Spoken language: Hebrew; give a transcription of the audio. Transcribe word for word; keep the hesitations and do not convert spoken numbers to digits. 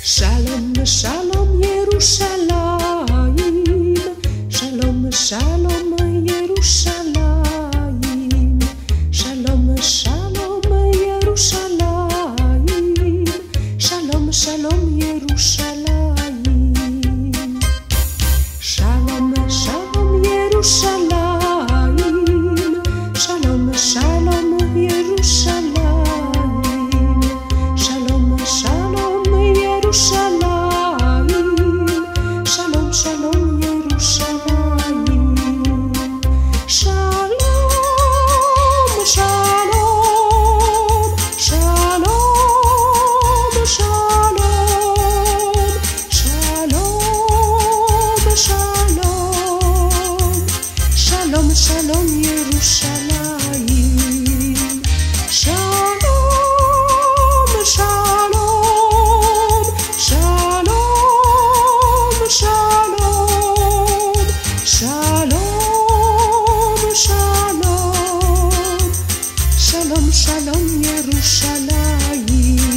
שלום שלום ירושלים, שלום שלום ירושלים, שלום שלום ירושלים, שלום שלום ירושלים, שלום שלום ירושלים, שלום שלום ירושלים, שלום שלום ירושלים, שלום שלום ירושלים, שלום שלום שלום שלום שלום שלום שלום ירושלים, שלום שלום שלום שלום שלום שלום שלום שלום ירושלים.